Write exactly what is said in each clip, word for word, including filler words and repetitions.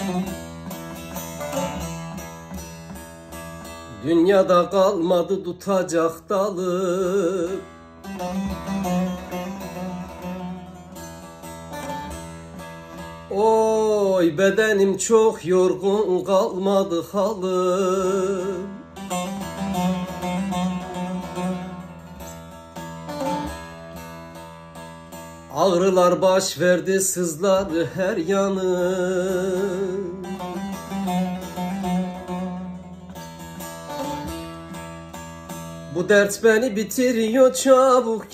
Dünyada kalmadı tutacak dalı. Oy bedenim çok yorgun, kalmadı halı. Ağrılar baş verdi, sızlar her yanım. Bu dert beni bitiriyor, çabuk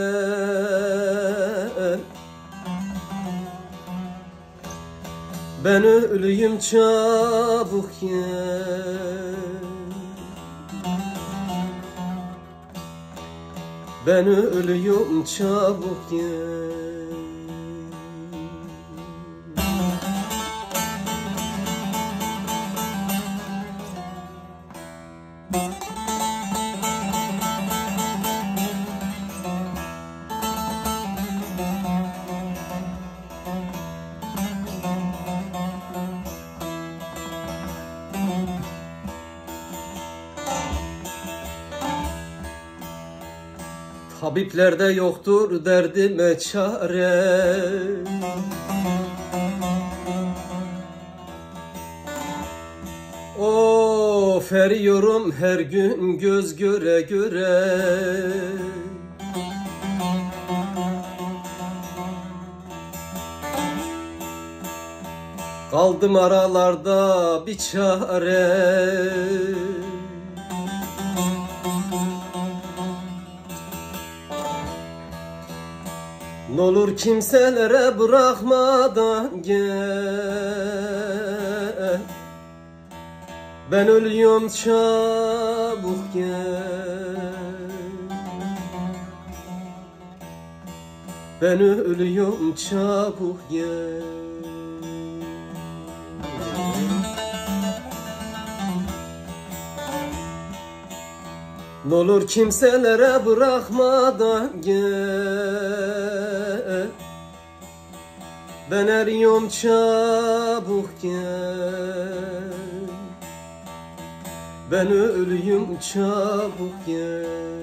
gel. Ben ölüyüm, çabuk gel. Ben ölüyüm, çabuk gel. Tabiplerde yoktur derdime çare. Of eriyorum her gün göz göre göre. Kaldım aralarda bir çare. N'olur kimselere bırakmadan gel. Ben ölüyorum, çabuk gel. Ben ölüyorum, çabuk gel. N'olur kimselere bırakmadan gel. Ben eriyorum, çabuk gel. Ben ölüyüm, çabuk gel.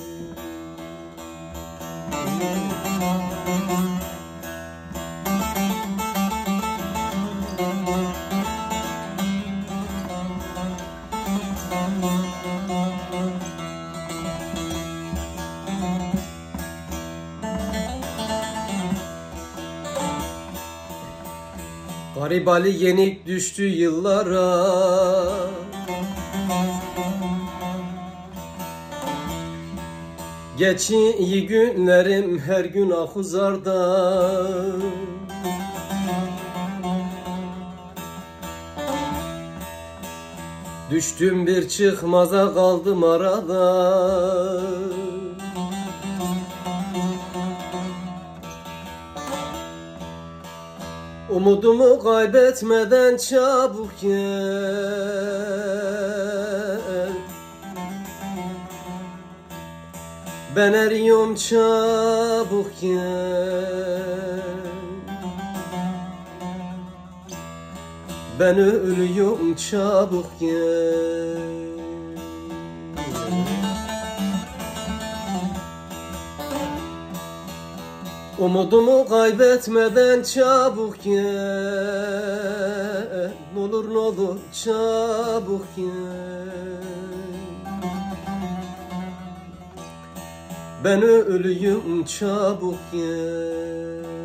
Garip Ali yenik düştü yıllara. Geçin iyi günlerim her gün ahuzarda. Düştüm bir çıkmaza, kaldım arada. Umudumu kaybetmeden çabuk gel. Ben eriyorum, çabuk gel. Ben ölüyorum, çabuk gel. Umudumu kaybetmeden çabuk gel. N'olur n'olur çabuk gel. Ben ölüyüm, çabuk gel.